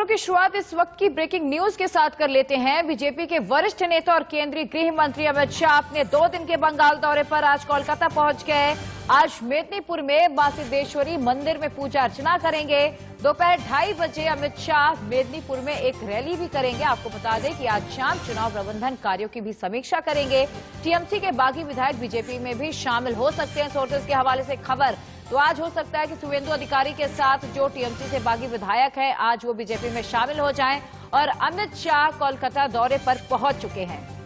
खबरों की शुरुआत इस वक्त की ब्रेकिंग न्यूज के साथ कर लेते हैं। बीजेपी के वरिष्ठ नेता और केंद्रीय गृह मंत्री अमित शाह अपने 2 दिन के बंगाल दौरे पर आज कोलकाता पहुंच गए। आज मेदिनीपुर में मां सिद्धेश्वरी मंदिर में पूजा अर्चना करेंगे। दोपहर 2:30 बजे अमित शाह मेदिनीपुर में एक रैली भी करेंगे। आपको बता दें कि आज शाम चुनाव प्रबंधन कार्यों की भी समीक्षा करेंगे। टीएमसी के बागी विधायक बीजेपी में भी शामिल हो सकते हैं। सोर्सेज के हवाले से खबर तो आज हो सकता है कि शुवेंदु अधिकारी के साथ जो टीएमसी से बागी विधायक है आज वो बीजेपी में शामिल हो जाएं और अमित शाह कोलकाता दौरे पर पहुंच चुके हैं।